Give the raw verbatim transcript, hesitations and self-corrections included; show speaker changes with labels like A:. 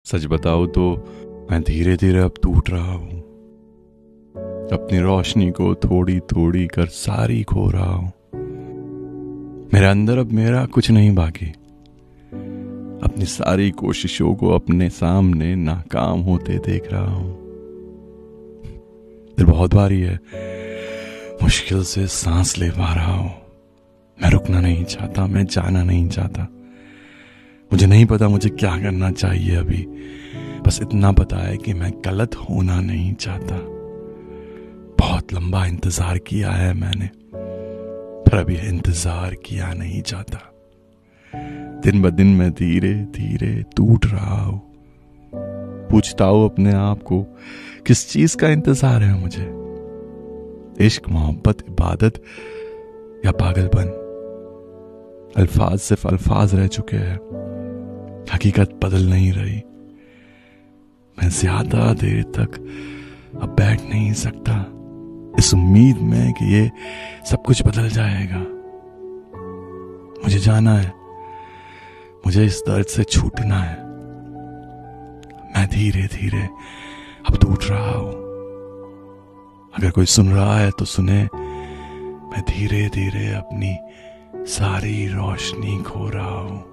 A: सच बताओ तो मैं धीरे धीरे अब टूट रहा हूं। अपनी रोशनी को थोड़ी थोड़ी कर सारी खो रहा हूं। मेरे अंदर अब मेरा कुछ नहीं बाकी। अपनी सारी कोशिशों को अपने सामने नाकाम होते देख रहा हूं। दिल बहुत भारी है, मुश्किल से सांस ले पा रहा हूं। मैं रुकना नहीं चाहता, मैं जाना नहीं चाहता। मुझे नहीं पता मुझे क्या करना चाहिए अभी। बस इतना पता है कि मैं गलत होना नहीं चाहता। बहुत लंबा इंतजार किया है मैंने, पर अभी इंतजार किया नहीं चाहता। दिन ब दिन मैं धीरे धीरे टूट रहा हूं। पूछता हूं अपने आप को किस चीज का इंतजार है मुझे। इश्क, मोहब्बत, इबादत या पागलपन। अल्फाज सिर्फ अल्फाज रह चुके हैं, हकीकत बदल नहीं रही। मैं ज्यादा देर तक अब बैठ नहीं सकता इस उम्मीद में कि ये सब कुछ बदल जाएगा। मुझे जाना है, मुझे इस दर्द से छूटना है। मैं धीरे धीरे अब टूट रहा हूं। अगर कोई सुन रहा है तो सुने, मैं धीरे धीरे अपनी सारी रोशनी खो रहा हूं।